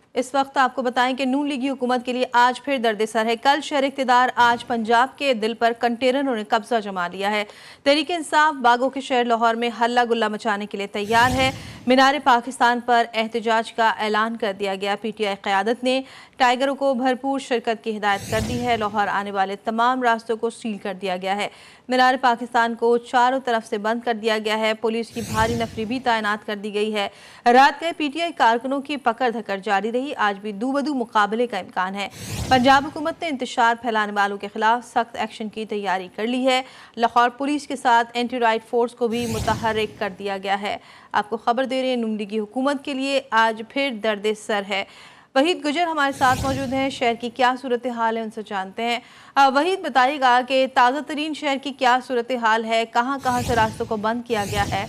इस वक्त आपको बताएं कि नून लीगी हुकूमत के लिए आज फिर दर्द-ए-सर है। कल शहर इक़्तिदार, आज पंजाब के दिल पर कंटेनरों ने कब्जा जमा लिया है। तहरीक इंसाफ बागों के शहर लाहौर में हल्ला गुल्ला मचाने के लिए तैयार है। मीनार पाकिस्तान पर एहतजाज का ऐलान कर दिया गया। PTI क़यादत ने टाइगरों को भरपूर शिरकत की हिदायत कर दी है। लाहौर आने वाले तमाम रास्तों को सील कर दिया गया है। मीनार पाकिस्तान को चारों तरफ से बंद कर दिया गया है। पुलिस की भारी नफरी भी तैनात कर दी गई है। रात गए PTI कारकुनों की पकड़ धकड़ जारी रही। आज भी दू बदू मुकाबले का इम्कान है। पंजाब हुकूमत ने इंतशार फैलाने वालों के खिलाफ सख्त एक्शन की तैयारी कर ली है। लाहौर पुलिस के साथ एंटी राइट फोर्स को भी मुतहर्रिक कर दिया गया है। आपको खबर दे रहे हैं, नून लीगी हुकूमत के लिए आज फिर दर्द सर है। वहीद गुजर हमारे साथ मौजूद हैं। शहर की क्या सूरत हाल है, उनसे जानते हैं। वहीद, बताइएगा कि ताज़ा तरीन शहर की क्या सूरत हाल है, कहाँ कहाँ से रास्तों को बंद किया गया है?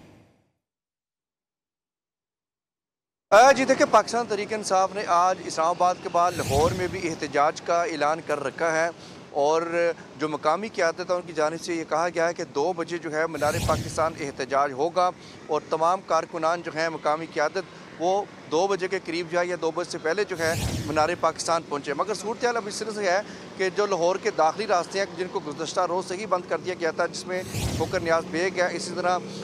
जी देखिए, पाकिस्तान तहरीक इंसाफ ने आज इस्लामाबाद के बाद लाहौर में भी एहतजाज का ऐलान कर रखा है और जो मकामी क़यादत है उनकी जानिब से ये कहा गया है कि 2 बजे जो है मीनार पाकिस्तान एहतजाज होगा और तमाम कारकुनान जो है मकामी क़यादत वो 2 बजे के करीब जाए या 2 बजे से पहले जो है मीनार पाकिस्तान पहुँचे। मगर सूरत हाल अब इस तरह से है कि जो लाहौर के दाखिली रास्ते हैं जिनको गुज़श्ता रोज़ से ही बंद कर दिया गया था, जिसमें बुकर नियाज बेग है, इसी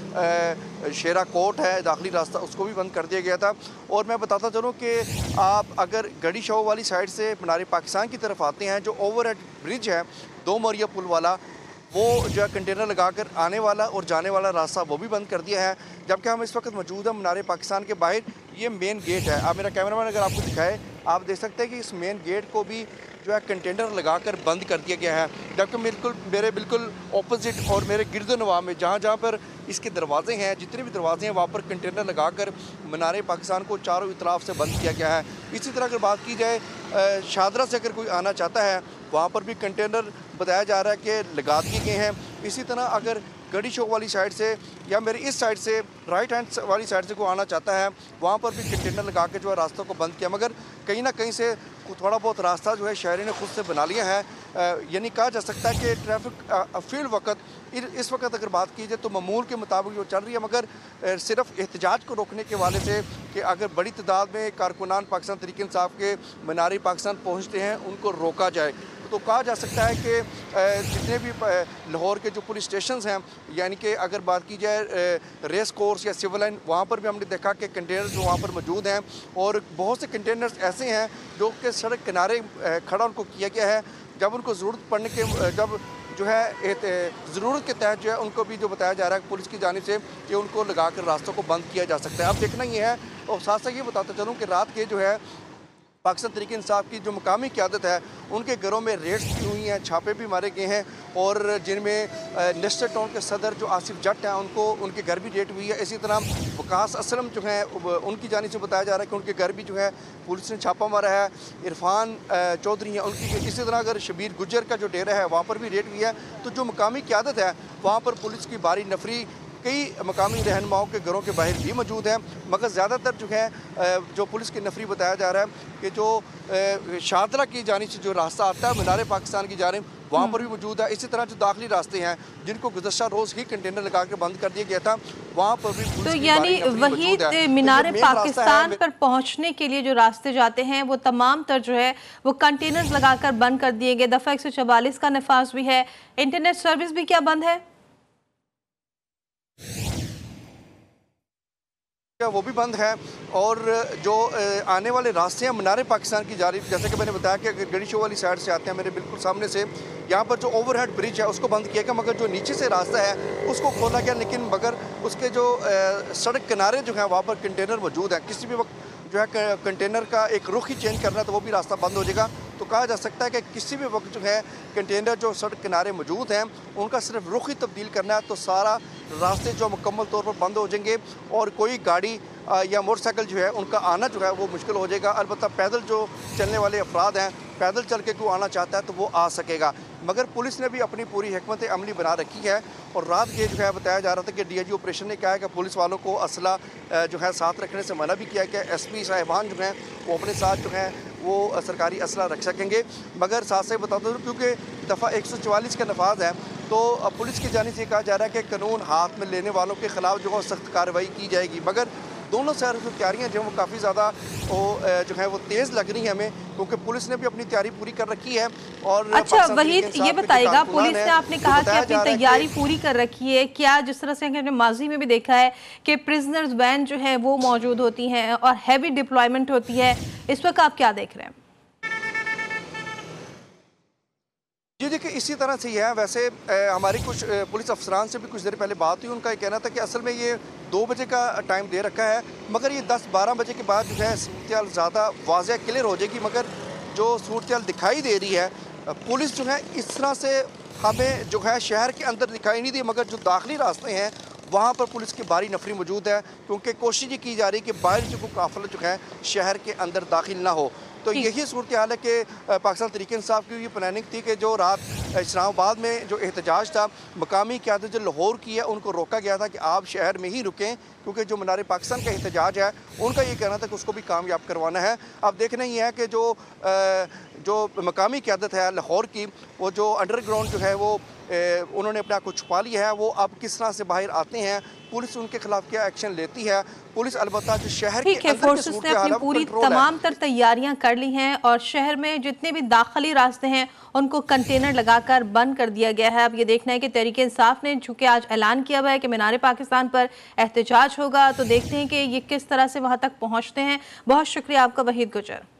तरह शेरा कोट है दाखिली रास्ता, उसको भी बंद कर दिया गया था। और मैं बताता चलूँ कि आप अगर गढ़ी शो वाली साइड से मीनार पाकिस्तान की तरफ आते हैं, जो ओवरहेड ब्रिज है 2 मोरिया पुल वाला, वो जो है कंटेनर लगाकर आने वाला और जाने वाला रास्ता वो भी बंद कर दिया है। जबकि हम इस वक्त मौजूद हैं मीनार पाकिस्तान के बाहर, ये मेन गेट है। आप मेरा कैमरामैन अगर आपको दिखाए, आप देख सकते हैं कि इस मेन गेट को भी जो है कंटेनर लगाकर बंद कर दिया गया है। जबकि मेरे बिल्कुल ऑपोजिट और मेरे गिरदोनवा में जहाँ जहाँ पर इसके दरवाजे हैं, जितने भी दरवाजे हैं, वहाँ पर कंटेनर लगाकर मीनार पाकिस्तान को चारों तरफ से बंद किया गया है। इसी तरह अगर बात की जाए शादरा से अगर कोई आना चाहता है, वहाँ पर भी कंटेनर बताया जा रहा है कि लगा दिए गए हैं। इसी तरह अगर गढ़ी चौक वाली साइड से या मेरी इस साइड से राइट हैंड वाली साइड से कोई आना चाहता है, वहाँ पर भी कंटेनर लगा के जो है रास्तों को बंद किया। मगर कहीं ना कहीं से थोड़ा बहुत रास्ता जो है शहरी ने खुद से बना लिया है। यानी कहा जा सकता है कि ट्रैफिक फील्ड वक्त इस वक्त अगर बात की जाए तो मामूल के मुताबिक जो चल रही है, मगर सिर्फ एहतजाज को रोकने के वाले से कि अगर बड़ी तादाद में कारकुनान पाकिस्तान तहरीक इंसाफ के मीनार पाकिस्तान पहुँचते हैं उनको रोका जाए, तो कहा जा सकता है कि जितने भी लाहौर के जो पुलिस स्टेशन हैं, यानी कि अगर बात की जाए रेस कोर्स या सिविल लाइन, वहाँ पर भी हमने देखा कि कंटेनर्स जो वहाँ पर मौजूद हैं और बहुत से कंटेनर्स ऐसे हैं जो कि सड़क किनारे खड़ा उनको किया गया है। जब उनको ज़रूरत पड़ने के जब जो है ज़रूरत के तहत जो है उनको भी जो बताया जा रहा है पुलिस की जानिब से कि उनको लगा कर रास्तों को बंद किया जा सकता है। अब देखना ये है। और साथ साथ ये बताता चलूँ कि रात के जो है पाकिस्तान तहरीक इंसाफ की जो मकामी क़यादत है उनके घरों में रेड्स की हुई हैं, छापे भी मारे गए हैं और जिनमें लेस्टर टाउन के सदर जो आसिफ जट हैं उनके घर भी रेड हुई है। इसी तरह वकास असलम जो हैं उनकी जानिब से बताया जा रहा है कि उनके घर भी जो है पुलिस ने छापा मारा है। इरफान चौधरी हैं उनकी, इसी तरह अगर शबीर गुज्जर का जो डेरा है वहाँ पर भी रेड हुई है। तो जो मकामी क़यादत है वहाँ पर पुलिस की भारी नफरी कई मकामी रहनुमाओं के घरों के बाहर भी मौजूद हैं। मगर ज़्यादातर जो है जो पुलिस की नफरी बताया जा रहा है कि जो शादरा की जानिब से जो रास्ता आता है मीनार पाकिस्तान की जानिब, वहाँ पर भी मौजूद है। इसी तरह जो दाखिली रास्ते हैं जिनको गुज़श्ता रोज़ ही कंटेनर लगा के बंद कर दिया गया था, वहाँ पर भी पुलिस की यानी वही मीनार पाकिस्तान पर पहुँचने के लिए जो रास्ते जाते हैं वो तमाम तर जो है वो कंटेनर्स लगाकर बंद कर दिए गए। दफ़ा 144 का नफाज भी है। इंटरनेट सर्विस भी क्या बंद है? वो भी बंद है। और जो आने वाले रास्ते हैं मीनार पाकिस्तान की जानिब, जैसे कि मैंने बताया कि अगर गढ़ी शो वाली साइड से आते हैं, मेरे बिल्कुल सामने से यहाँ पर जो ओवरहेड ब्रिज है उसको बंद किया गया, मगर जो नीचे से रास्ता है उसको खोला गया। लेकिन मगर उसके जो सड़क किनारे जो है वहाँ पर कंटेनर मौजूद हैं। किसी भी वक्त जो है कंटेनर का एक रुख ही चेंज करना है तो वो भी रास्ता बंद हो जाएगा। तो कहा जा सकता है कि किसी भी वक्त जो है कंटेनर जो सड़क किनारे मौजूद हैं उनका सिर्फ रुख ही तब्दील करना है तो सारा रास्ते जो मुकम्मल तौर पर बंद हो जाएंगे और कोई गाड़ी या मोटरसाइकिल जो है उनका आना जो है वो मुश्किल हो जाएगा। अलबत्ता पैदल जो चलने वाले अफराद हैं, पैदल चल के कोई आना चाहता है तो वो आ सकेगा। मगर पुलिस ने भी अपनी पूरी हिकमत अमली बना रखी है। और रात के जो है बताया जा रहा था कि DIG ऑपरेशन ने कहा है कि पुलिस वालों को असला जो है साथ रखने से मना भी किया है कि SP साहिबान जो हैं वो अपने साथ जो है वो सरकारी असला रख सकेंगे। मगर साथ से बता दो क्योंकि दफ़ा 144 का नफाज है तो पुलिस की जानिब से कहा जा रहा है कि कानून हाथ में लेने वालों के ख़िलाफ़ जो है सख्त कार्रवाई की जाएगी। मगर दोनों साइड की तैयारियाँ जो है वो काफ़ी ज़्यादा जो है वो तेज़ लग रही हैं हमें, क्योंकि पुलिस ने भी अपनी तैयारी पूरी कर रखी है। और अच्छा वहीद, ये बताइएगा, पुलिस ने आपने कहा कि अपनी तैयारी पूरी कर रखी है, क्या जिस तरह से हमने माजी में भी देखा है कि प्रिजनर्स वैन जो है वो मौजूद होती हैं और हैवी डिप्लॉयमेंट होती है, इस वक्त आप क्या देख रहे हैं? जी देखिए, इसी तरह से ही है। वैसे हमारी कुछ पुलिस अफसरान से भी कुछ देर पहले बात हुई, उनका ये कहना था कि असल में ये 2 बजे का टाइम दे रखा है, मगर ये 10-12 बजे के बाद जो है सूरत ज़्यादा वाज़ेह क्लियर हो जाएगी। मगर जो सूरत दिखाई दे रही है, पुलिस जो है इस तरह से हमें जो है शहर के अंदर दिखाई नहीं दी, मगर जो दाखिली रास्ते हैं वहाँ पर पुलिस की भारी नफरी मौजूद है, क्योंकि कोशिश ये की जा रही है कि बाहर से कोई काफिला जो है शहर के अंदर दाखिल ना हो। तो यही सूरत हाल है कि पाकिस्तान तहरीक इंसाफ की ये प्लानिंग थी कि जो रात इस्लामाबाद में जो एहतजाज था, मकामी क़यादत जो लाहौर की है उनको रोका गया था कि आप शहर में ही रुकें, क्योंकि जो मीनार पाकिस्तान का एहतजाज है उनका ये कहना था कि उसको भी कामयाब करवाना है। अब देखना ही है कि जो मकामी क़यादत है लाहौर की, वो जो अंडरग्राउंड जो है वो उन्होंने अपने आप को छुपा लिया है, वो अब किस तरह से बाहर आते हैं, पुलिस उनके खिलाफ क्या एक्शन लेती है। पुलिस अलबत्ता जो शहर के अंदर फोर्सेस ने अपनी पूरी तमाम तर तैयारियां कर ली हैं और शहर में जितने भी दाखिली रास्ते हैं उनको कंटेनर लगाकर बंद कर दिया गया है। अब ये देखना है कि तहरीक इंसाफ ने चूंकि आज ऐलान किया हुआ है कि मीनार पाकिस्तान पर एहतजाज होगा, तो देखते हैं कि ये किस तरह से वहां तक पहुंचते हैं। बहुत शुक्रिया आपका वहीद गुजर।